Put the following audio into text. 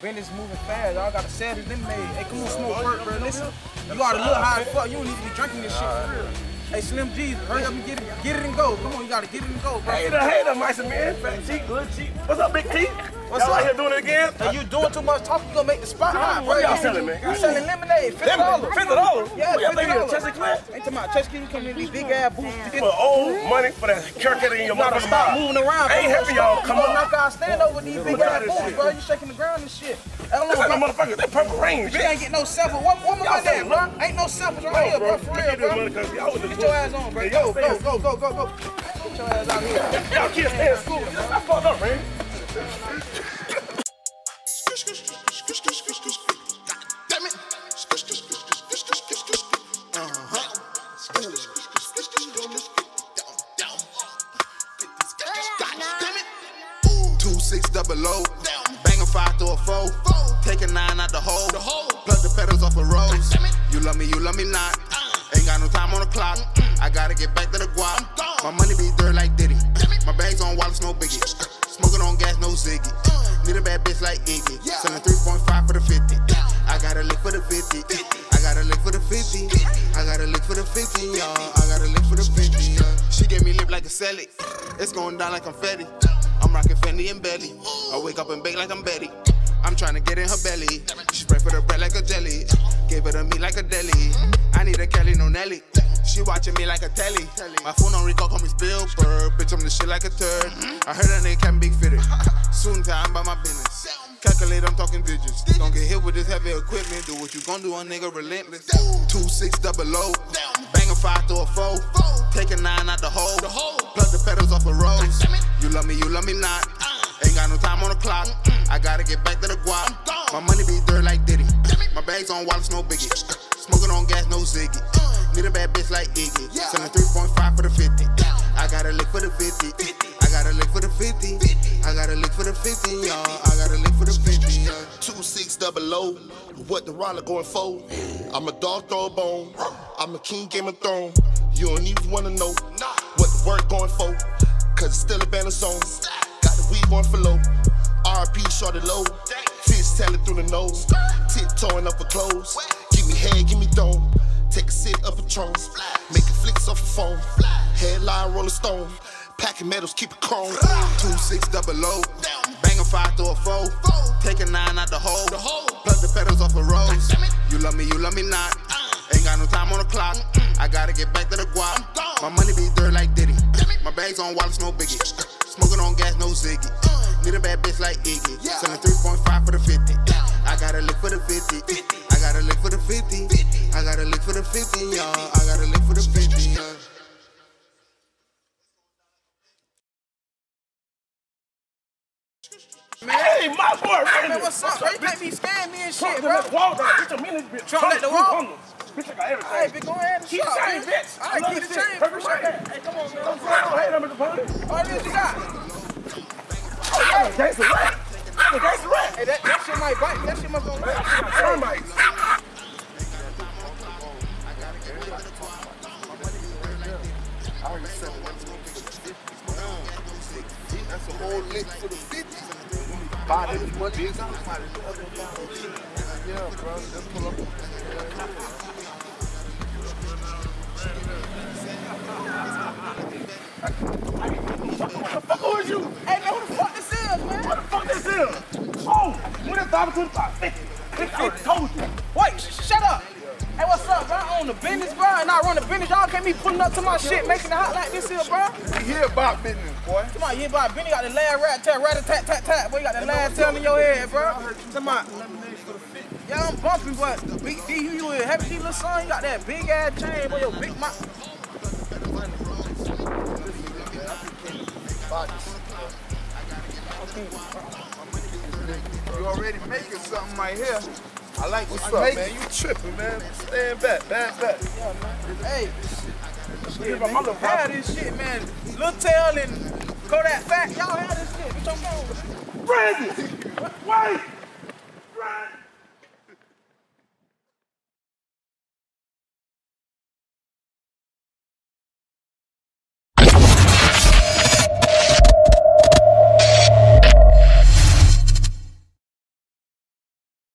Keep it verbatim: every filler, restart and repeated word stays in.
Business moving fast. Y'all got to sell this lemonade. Hey, come on, smoke work, bro. Listen, you gotta look high as fuck. You don't need to be drinking this shit for real. Hey, Slim G, hurry up and get it, get it and go. Come on, you gotta get it and go, bro. Hey, the hater, mice and man. Fat cheek, good cheek. What's up, Big T? What's y'all up? out here doing it again? Hey, you doing too much talking, you gonna make the spot hot, bro. What y'all selling, man? You selling lemonade, fifty dollars. fifty dollars? Yeah, fifty dollars. Chester Clan? Ain't talking about Chester Clan, you come in these big ass boots. For old money for that haircut in your You gotta motherfucking stop mouth. moving around, bro. I ain't happy y'all come on. on. Knock out stand over these big Look ass at this boots, shit. bro. You shaking the ground and shit. I don't That's know, like bro. motherfuckers. That purple rain, You bitch. ain't get no sample. What, what my money at, bro? Ain't no samples right here, bro. For real, bro. Get your ass on, bro. Go, go, go, go, go, go. Get your ass out here. Y'all kids stay in school. I fucked up, man. Damn it. Two six double O, bang a five through a four, take a nine out the hole, plug the pedals off a rose. You love me, you love me not. Ain't got no time on the clock. I gotta get back to the guap. My money be dirt like Diddy. My bags on Wallace, no biggie. Smoking on gas, no Ziggy. Need a bad bitch like Iggy. Selling three point five for the fifty. I gotta lick for the fifty. I gotta lick for the fifty. I gotta lick for the fifty, y'all. I gotta lick for the fifty, y'all. She gave me lip like a celly. It's going down like confetti. I'm rocking Fendi and Belly. I wake up and bake like I'm Betty. I'm trying to get in her belly. She spray for the bread like a jelly. Gave her to me like a deli. I need a Kelly, no Nelly. She watching me like a telly. My phone on Rico, call me Spielberg. Bitch, I'm the shit like a turd. I heard that nigga can big fitted. Soon time by my business. Calculate, I'm talking digits. Don't get hit with this heavy equipment. Do what you gon' do, a nigga relentless. Two six double O. Bang a five through a four. Take a nine out the hole. Plug the pedals off a rose. You love me, you love me not. Ain't got no time on the clock. I gotta get back to the guap. My money be dirt like Diddy. My bags on Wallace, no biggie. Smoking on gas, no Ziggy. Need a bad bitch like Iggy. Selling three point five for the fifty. I gotta lick for the fifty. I gotta lick for the fifty. I gotta lick for the fifty, y'all. I gotta lick for the fifty, y'all. Two six double O, what the roller going for? I'm a dog throw a bone. I'm a king Game of Thrones. You don't even wanna know what the work going for. Cause it's still a banner zone. Got the weed going for low. R P shorty low. Fish telling through the nose. Tiptoeing up her clothes. Give me head, give me dome. Take a sit up a throne. Making flicks off a phone. Headline Rolling Stone. Packing metals, keep it chrome. Two six double O, Bang a five through a four. Take a nine out the hole. Plug the pedals off a rose. You love me, you love me not. Ain't got no time on the clock. I gotta get back to the guap. My money be dirt like Diddy. My bags on Wallace, no biggie. Smoking on gas, no Ziggy. Need a bad bitch like Iggy. Selling three point five for the fifty. I gotta lick for the fifty. I gotta lick for the fifty. I gotta lick for the fifty, y'all. I gotta lick for the fifty, y'all. Hey, my boy, Hey, man, what's up, bro? You can't be scamming me and shit, bro. Trump Bitch, I'm in this bitch. Trump at the wall? Bitch, I got everything. Hey, bitch, go ahead and Keep shop, the chain, man. bitch. All right, I keep love the this chain, shit. for Perfect sure. right. Hey, come on, man. Don't hate them, Mister Police. All this you got. Hey, gangsta rat. Hey, gangsta rat. Hey, that, that shit might bite me. That shit must go right. Termites. That's a whole lick for the fifty. body is what big. Yeah, bro. Just pull up. Who is you? Hey, man, who the fuck this is, man? What the fuck this is? Oh, when it's five to the five, fifty. I told you. Wait, sh shut up. Hey, what's up, bro? I own the business, bro, and I run the business. Y'all can't be pulling up to my shit, making it hot like this here, bro. We hear about business, boy. Come on, you about Benny got the last rat tat, rat a tat tat tat. Boy, you got the last tail in your head, bro. Come on. Yeah, I'm bumping, but Big D, who you is? Happy D, little son, you got that big ass chain, boy, your big mouth. You already making something right here. I like what's up, making. man? You tripping, man. Stand back, back, back. Yeah, man. Hey, Shit, man, mother have this shit, man. Lil Tail and Kodak Fat, y'all have this shit. What y'all doing? Brandy! Wait! Brandy!